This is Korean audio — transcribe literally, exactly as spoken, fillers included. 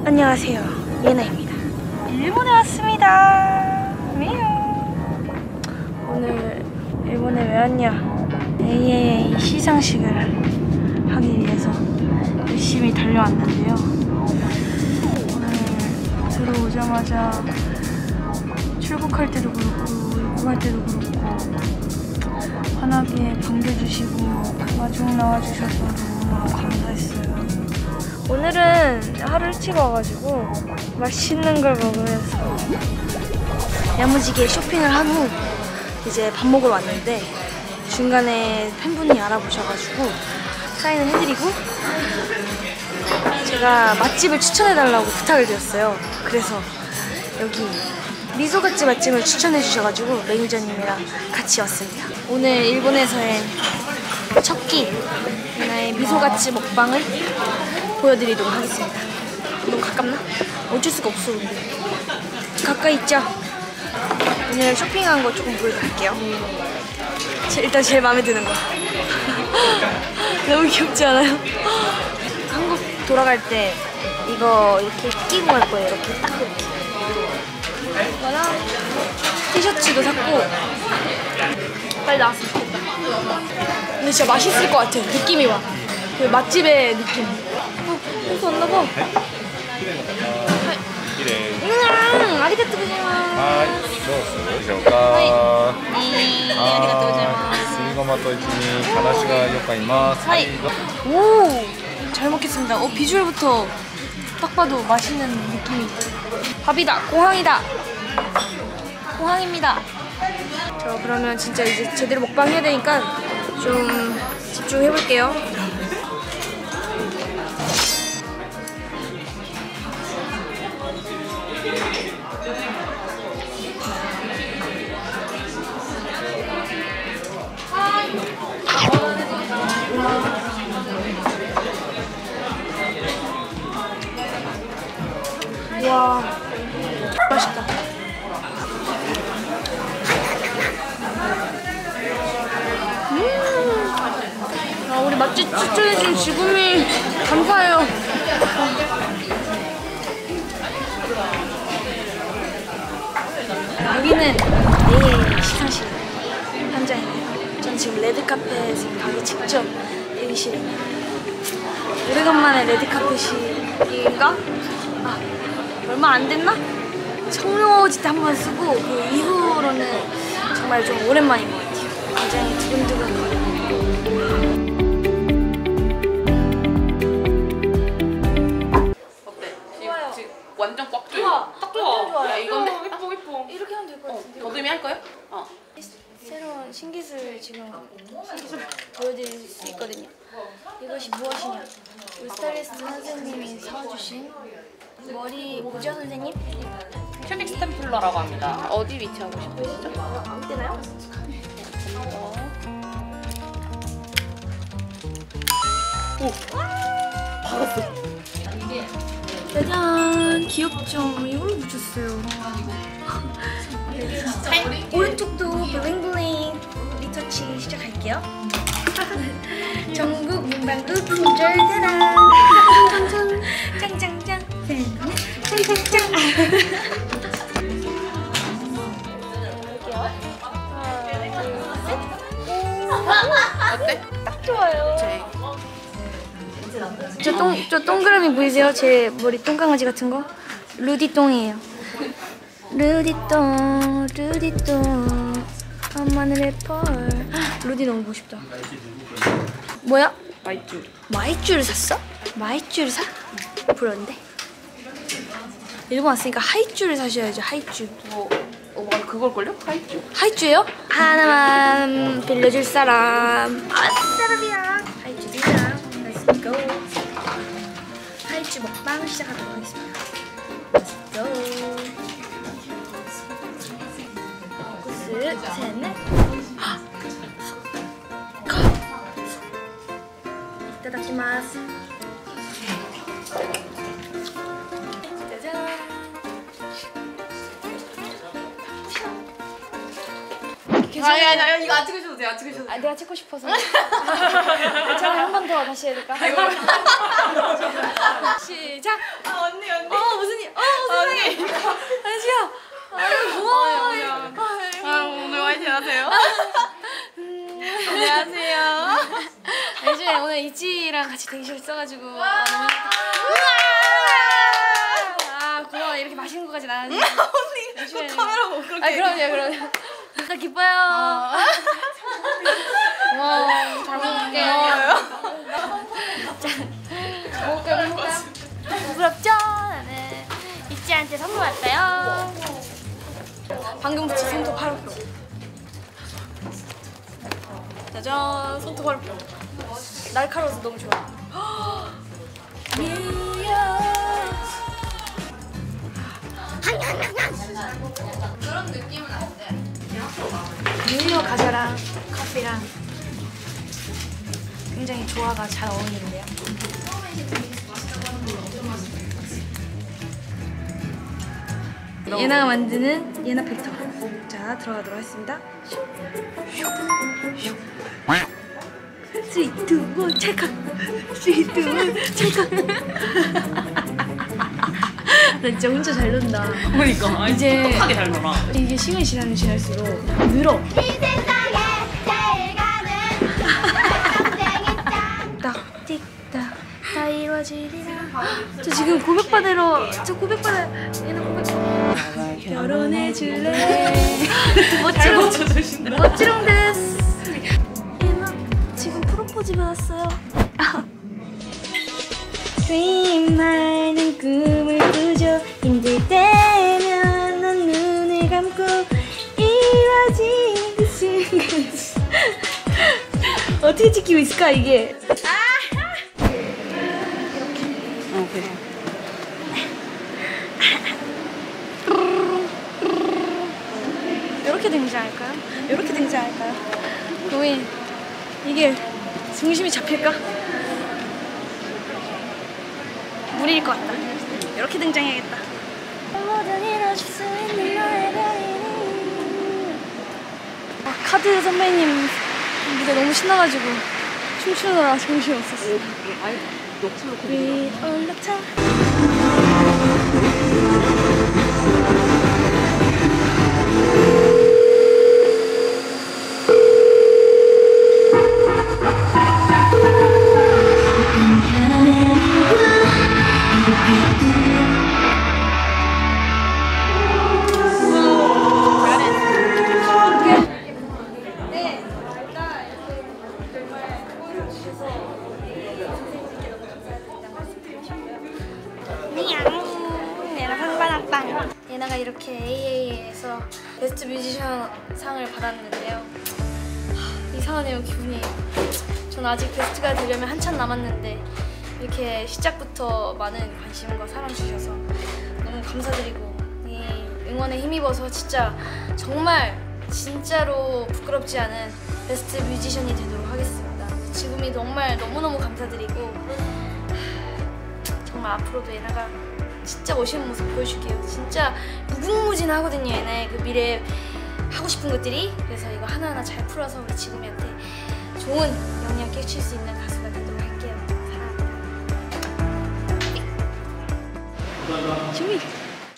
안녕하세요, 예나입니다. 일본에 왔습니다. 오늘 일본에 왜 왔냐? 에이에이에이 시상식을 하기 위해서 열심히 달려왔는데요. 오늘 들어오자마자 출국할 때도 그렇고 입국할 때도 그렇고 환하게 반겨주시고 마중 나와주셔서 너무너무 감사했어요. 오늘은 하루 일찍 와가지고 맛있는 걸 먹으면서 야무지게 쇼핑을 한 후 이제 밥 먹으러 왔는데 중간에 팬분이 알아보셔가지고 사인을 해드리고 제가 맛집을 추천해달라고 부탁을 드렸어요. 그래서 여기 미소갓집 맛집을 추천해주셔가지고 매니저님이랑 같이 왔습니다. 오늘 일본에서의 첫 끼 예나의 미소갓집 먹방을 보여드리도록 하겠습니다. 너무 가깝나? 어쩔 수가 없어. 근데 가까이 있죠? 오늘 쇼핑한 거 조금 보여드릴게요. 일단 제일 마음에 드는 거 너무 귀엽지 않아요? 한국 돌아갈 때 이거 이렇게 끼고 갈 거예요. 이렇게 딱 이렇게 이거랑 티셔츠도 샀고 빨리 나왔으면 좋겠다. 근데 진짜 맛있을 것 같아. 느낌이 와. 그 맛집의 느낌. 어, 벌써 왔나봐. 음, 아리가또 고자이마스. はい、どうするでしょうか。 はい、ありがとうございます。 すりごまと一味、からしがよく合います。 はい。오, 잘 먹겠습니다. 어, 비주얼부터 딱 봐도 맛있는 느낌이. 밥이다. 공항이다. 공항입니다. 저 그러면 진짜 이제 제대로 먹방 해야 되니까 좀 집중해 볼게요. 와, 맛있다. 음, 아, 우리 맛집 추천해준 지구미 감사해요. 여기는 에이에이에이 시상식 현장이에요. 전 지금 레드카펫에 가기 직전 대기실에 있는데 오래간만에 레드카펫인가? 아, 얼마 안 됐나? 청룡짓 한번 쓰고 그 이후로는 정말 좀 오랜만인 것 같아요. 굉장히 두근두근. 어때? 좋아요. 지금 완전 꽉 줘. 좋아. 딱 완전 좋아. 좋아요. 야, 이건데? 예뻐 예뻐. 이렇게 하면 될 것 같은데. 어, 더듬이 할 거예요? 어. 새로운 신기술 지금 신기술 보여드릴 수 있거든요. 이것이 무엇이냐? 우리 스타일리스트 선생님이 사와주신 머리 뭐죠 선생님? 큐빅 스탬플러라고 합니다. 어디 위치하고 싶으시죠? 아무 때나요? 오! 받았어. 짜잔! 귀엽죠? 이걸로 붙였어요. 네, 오른쪽도 블링블링 리터치 시작할게요. 전국 문방구 품절 대란 짱짱짱 짱짱짱. 어때? 딱 좋아요. 저, 동, 저 동그라미 보이세요? 제 머리 똥강아지 같은 거? 루디똥이에요. 루디똥, 루디똥, 엄마는 래퍼. 루디 너무 보고 싶다. 뭐야? 마이쮸. 마이쮸를 샀어? 마이쮸를 사? 부러운데? 일본 왔으니까 하이쮸를 사셔야죠. 하이쮸. 뭐, 어, 맞아. 그걸걸요? 하이쮸. 하이쮸요? 하나만 빌려줄 사람. 아, 사람이야. 하이쮸 드자. Let's go. 하이쮸 먹방 시작하도록 하겠습니다. Let's go. 구스, 셋, 넷. 이따다키마스. 짜잔. 아니 아니 아니 이거 안 찍으셔도 돼요. 안 찍으셔도 돼요. 아, 내가 찍고 싶어서. 괜찮아, 한 번 더 다시 해야 될까? 아이고. 시작! 아 언니 언니. 어, 고마워요. 아, 오늘 화이팅 하세요. 안녕하세요. 요즘에 오늘 이지랑 같이 대기실 써가지고 아, 너무 아 고마워. 이렇게 맛있는 거까지 나는데 언니 카메라 보고 그렇게. 아 그럼요 그럼요. 나 기뻐요. 고마워. 잘 먹을게요. 먹을까요? 먹을까요? 부끄럽죠? 나는 이지한테 선물 왔어요. 방금 붙인 손톱 하루 표. 짜잔, 손톱 하루 표. 날카로워서 너무 좋아. 뉴욕. 그런 느낌은 안 돼. 뉴욕 과자랑 커피랑 굉장히 조화가 잘 어울리는데요. 예나가 만드는 예나 필터. 자, 들어가도록 하겠습니다. 쓰리, 투, 원, 찰칵. 쓰리, 투, 원, 찰칵. 나 진짜 혼자 잘 논다. 그러니까 이제 하게 잘 놀아. 이게 시간이 지나면 지날수록 늘어. 이 세상에 제일 가는 딱 틱딱 다 이루어지리라. 저 지금 고백받으러 저 고백받아 얘는 고백 결혼해 줄래. 멋지롱 멋지롱 데스. 얘나 지금 프로포즈 받았어요. Dream 나는 꿈을 꾸죠. 힘들 때면 넌 눈을 감고 이루어진 그 순간. 어떻게 지키고 있을까 이게? 이렇게 등장할까요? 이렇게 등장할까요? 고인 이게 중심이 잡힐까? 무리일 것 같다. 이렇게 등장해야겠다. 모든 이뤄질 수 있는 너의 별이니. 아, 카드 선배님 무대 너무 신나가지고 춤추느라 정신이 없었어. We all the time. 얘나 상 받았다. 얘나가 이렇게 에이에이에서 베스트 뮤지션 상을 받았는데요. 하, 이상하네요 기분이. 전 아직 베스트가 되려면 한참 남았는데 이렇게 시작부터 많은 관심과 사랑 주셔서 너무 감사드리고 이 응원에 힘입어서 진짜 정말 진짜로 부끄럽지 않은 베스트 뮤지션이 되도록 하겠습니다. 지금이 정말 너무너무 감사드리고 정말 앞으로도 얘나가 진짜 멋있는 모습 보여줄게요. 진짜 무궁무진하거든요 얘나의 그 미래 하고 싶은 것들이. 그래서 이거 하나하나 잘 풀어서 우리 지금이한테 좋은 영향 끼칠 수 있는 가수가 되도록 할게요. 사랑합니다. 준비.